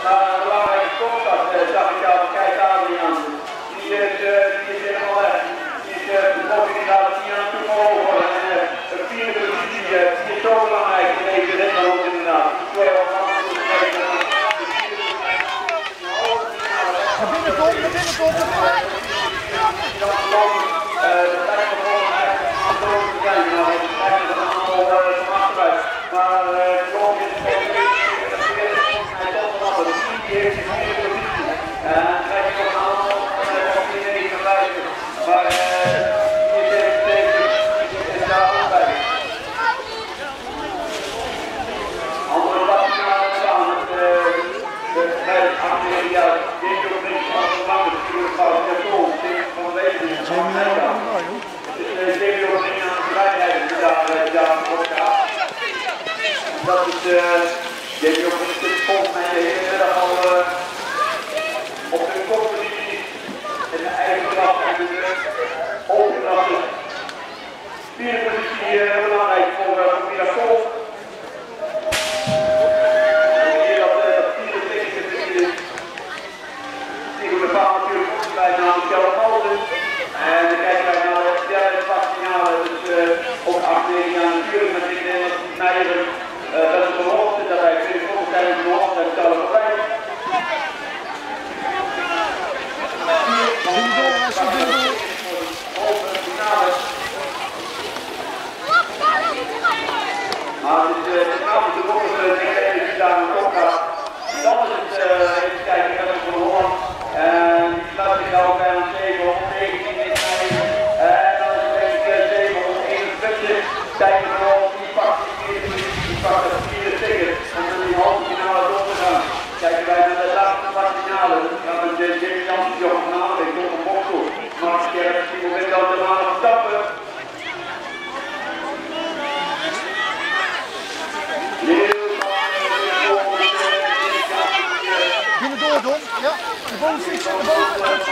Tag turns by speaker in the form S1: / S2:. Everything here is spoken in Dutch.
S1: Maar een belangrijke kopstart zag ik jou, kijk Adriaan. Die is helemaal weg. Die is inderdaad niet aan toe mogen. En de vierde positie die is zo belangrijk in deze ritme inderdaad.
S2: Binnenkomt.
S1: Dat is Jamie Opbrink volgens mij de hele middag al op de koppositie en de eigen kracht en de overkrachten. Vierde positie belangrijk voor Mirasol. Hier dat vierde positie is. Hier de baan natuurlijk goed bij naar Michel Malden. En dan kijken wij naar de derde kwartfinale, dus ook 8-9 jaar natuurlijk met dit Nijden. Dat is de belofte dat wij kunnen volgens zijn de belofte en stellen voorbij. Maar het is namelijk de volgende dingen die daar nog opgaat. Dan is het even kijken, ik heb het voor Holland. En die sluit zich al bij een 719 in Nijden. En dan is het denk ik 721. Kijken we wel, die pakt het vierde ticket om in die halve finale door te gaan. Kijken wij naar de laatste kwartfinale. Dan gaan we de James Janssen, Jochen Naalding, tot een boksel. Mark Scherp, die moet ik dan de maanden stappen.
S2: Binnen door, Don. Ja, de bovenste is aan de boven.